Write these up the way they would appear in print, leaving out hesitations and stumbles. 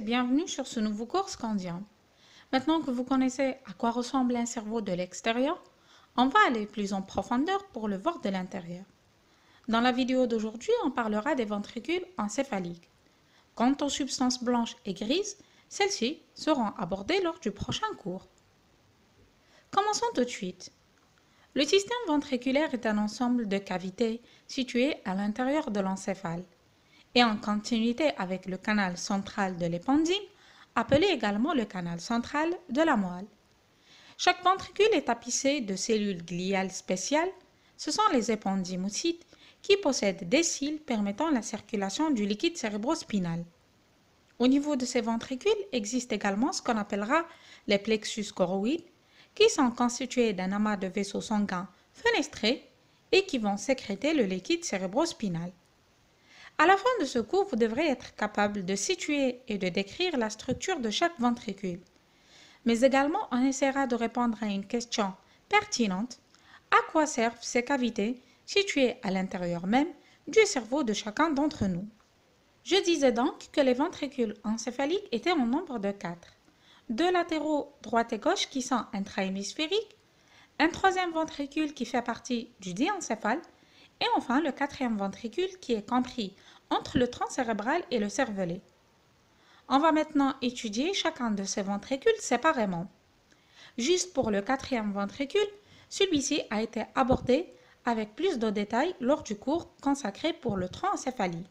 bienvenue sur ce nouveau cours scandien. Maintenant que vous connaissez à quoi ressemble un cerveau de l'extérieur, on va aller plus en profondeur pour le voir de l'intérieur. Dans la vidéo d'aujourd'hui, on parlera des ventricules encéphaliques. Quant aux substances blanches et grises, celles-ci seront abordées lors du prochain cours. Commençons tout de suite. Le système ventriculaire est un ensemble de cavités situées à l'intérieur de l'encéphale et en continuité avec le canal central de l'épendyle, appelé également le canal central de la moelle. Chaque ventricule est tapissé de cellules gliales spéciales. Ce sont les épendymocytes qui possèdent des cils permettant la circulation du liquide cérébrospinal. Au niveau de ces ventricules existe également ce qu'on appellera les plexus choroïdes, qui sont constitués d'un amas de vaisseaux sanguins fenestrés et qui vont sécréter le liquide cérébrospinal. À la fin de ce cours, vous devrez être capable de situer et de décrire la structure de chaque ventricule. Mais également, on essaiera de répondre à une question pertinente. À quoi servent ces cavités situées à l'intérieur même du cerveau de chacun d'entre nous? Je disais donc que les ventricules encéphaliques étaient en nombre de 4. 2 latéraux droite et gauche qui sont intrahémisphériques, un troisième ventricule qui fait partie du diencéphale, et enfin le quatrième ventricule qui est compris entre le tronc cérébral et le cervelet. On va maintenant étudier chacun de ces ventricules séparément. Juste pour le quatrième ventricule, celui-ci a été abordé avec plus de détails lors du cours consacré pour le tronc encéphalique.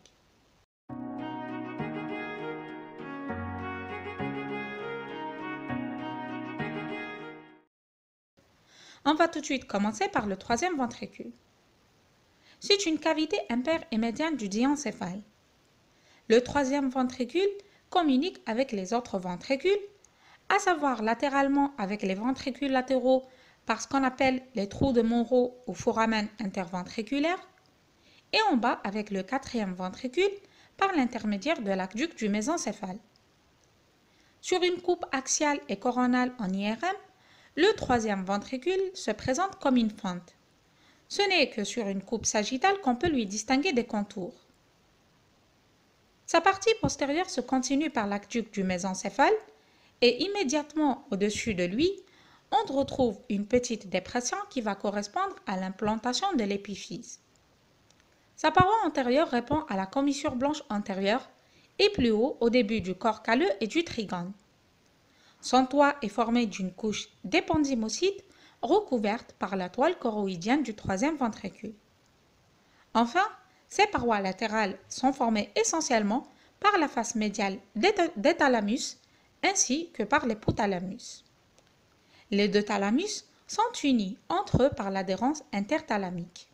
On va tout de suite commencer par le troisième ventricule. C'est une cavité impaire et médiane du diencéphale. Le troisième ventricule communique avec les autres ventricules, à savoir latéralement avec les ventricules latéraux par ce qu'on appelle les trous de Monro ou foramen interventriculaire, et en bas avec le quatrième ventricule par l'intermédiaire de l'aqueduc du mésencéphale. Sur une coupe axiale et coronale en IRM, le troisième ventricule se présente comme une fente. Ce n'est que sur une coupe sagittale qu'on peut lui distinguer des contours. Sa partie postérieure se continue par l'aqueduc du mésencéphale et immédiatement au-dessus de lui, on retrouve une petite dépression qui va correspondre à l'implantation de l'épiphyse. Sa paroi antérieure répond à la commissure blanche antérieure et plus haut au début du corps calleux et du trigone. Son toit est formé d'une couche d'épendymocytes recouverte par la toile choroïdienne du troisième ventricule. Enfin, ces parois latérales sont formées essentiellement par la face médiale des thalamus ainsi que par l'hypothalamus. Les deux thalamus sont unis entre eux par l'adhérence interthalamique.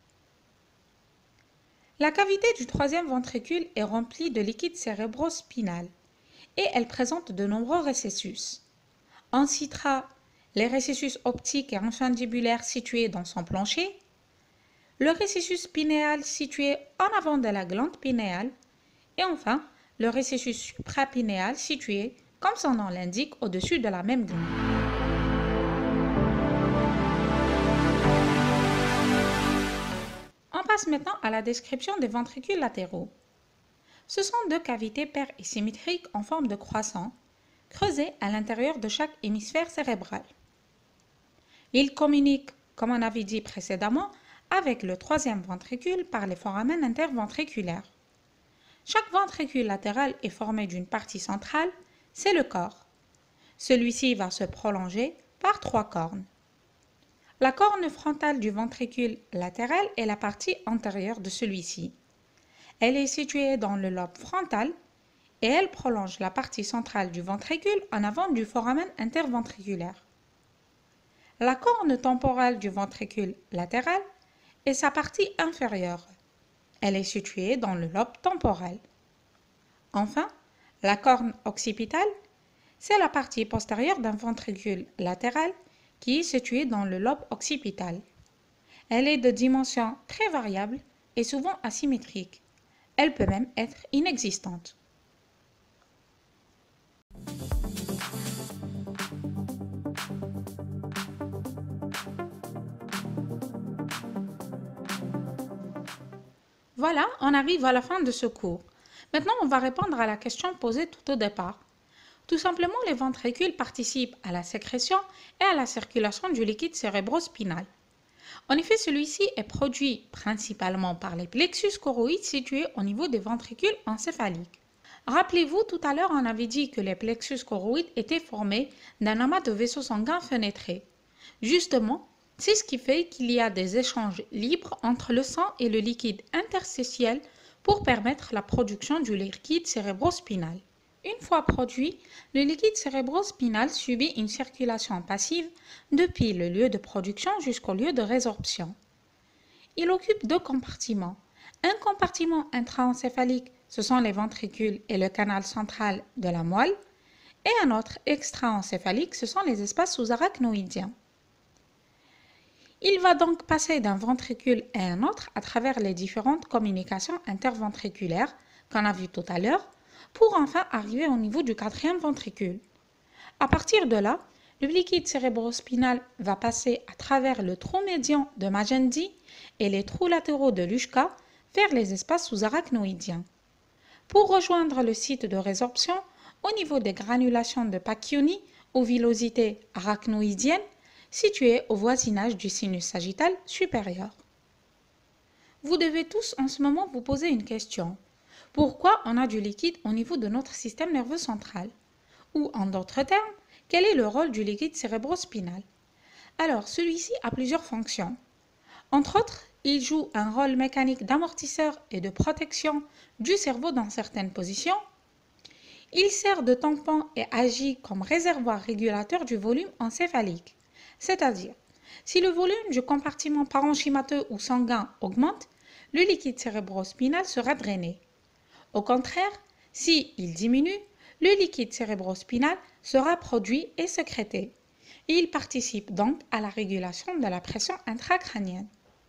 La cavité du troisième ventricule est remplie de liquide cérébrospinal et elle présente de nombreux récessus. On citera les récessus optiques et infundibulaires situés dans son plancher, le récessus pinéal situé en avant de la glande pinéale et enfin le récessus suprapinéal situé, comme son nom l'indique, au-dessus de la même glande. On passe maintenant à la description des ventricules latéraux. Ce sont deux cavités paires et symétriques en forme de croissant, creusées à l'intérieur de chaque hémisphère cérébral. Ils communiquent, comme on avait dit précédemment, avec le troisième ventricule par les foramen interventriculaires. Chaque ventricule latéral est formé d'une partie centrale, c'est le corps. Celui-ci va se prolonger par 3 cornes. La corne frontale du ventricule latéral est la partie antérieure de celui-ci. Elle est située dans le lobe frontal et elle prolonge la partie centrale du ventricule en avant du foramen interventriculaire. La corne temporale du ventricule latéral est sa partie inférieure. Elle est située dans le lobe temporal. Enfin, la corne occipitale, c'est la partie postérieure d'un ventricule latéral qui est située dans le lobe occipital. Elle est de dimension très variable et souvent asymétrique. Elle peut même être inexistante. Voilà, on arrive à la fin de ce cours. Maintenant, on va répondre à la question posée tout au départ. Tout simplement, les ventricules participent à la sécrétion et à la circulation du liquide cérébrospinal. En effet, celui-ci est produit principalement par les plexus choroïdes situés au niveau des ventricules encéphaliques. Rappelez-vous, tout à l'heure, on avait dit que les plexus choroïdes étaient formés d'un amas de vaisseaux sanguins fenêtrés. Justement, c'est ce qui fait qu'il y a des échanges libres entre le sang et le liquide interstitiel pour permettre la production du liquide cérébrospinal. Une fois produit, le liquide cérébrospinal subit une circulation passive depuis le lieu de production jusqu'au lieu de résorption. Il occupe deux compartiments. Un compartiment intraencéphalique, ce sont les ventricules et le canal central de la moelle, et un autre extraencéphalique, ce sont les espaces sous-arachnoïdiens. Il va donc passer d'un ventricule à un autre à travers les différentes communications interventriculaires qu'on a vues tout à l'heure, pour enfin arriver au niveau du quatrième ventricule. À partir de là, le liquide cérébrospinal va passer à travers le trou médian de Magendie et les trous latéraux de Luschka vers les espaces sous-arachnoïdiens. Pour rejoindre le site de résorption, au niveau des granulations de Pacchioni ou villosité arachnoïdienne, situées au voisinage du sinus sagittal supérieur. Vous devez tous en ce moment vous poser une question. Pourquoi on a du liquide au niveau de notre système nerveux central? Ou en d'autres termes, quel est le rôle du liquide cérébrospinal? Alors, celui-ci a plusieurs fonctions. Entre autres, il joue un rôle mécanique d'amortisseur et de protection du cerveau dans certaines positions. Il sert de tampon et agit comme réservoir régulateur du volume encéphalique. C'est-à-dire, si le volume du compartiment parenchymateux ou sanguin augmente, le liquide cérébrospinal sera drainé. Au contraire, s'il diminue, le liquide cérébrospinal sera produit et sécrété. Il participe donc à la régulation de la pression intracrânienne.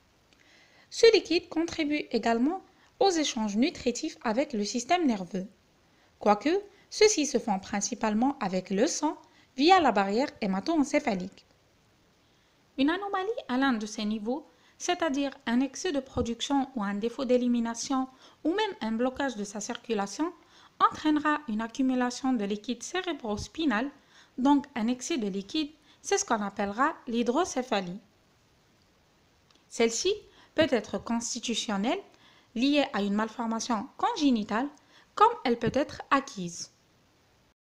Ce liquide contribue également aux échanges nutritifs avec le système nerveux, quoique ceux-ci se font principalement avec le sang via la barrière hémato-encéphalique. Une anomalie à l'un de ces niveaux, c'est-à-dire un excès de production ou un défaut d'élimination ou même un blocage de sa circulation, entraînera une accumulation de liquide cérébrospinal, donc un excès de liquide, c'est ce qu'on appellera l'hydrocéphalie. Celle-ci peut être constitutionnelle, liée à une malformation congénitale, comme elle peut être acquise.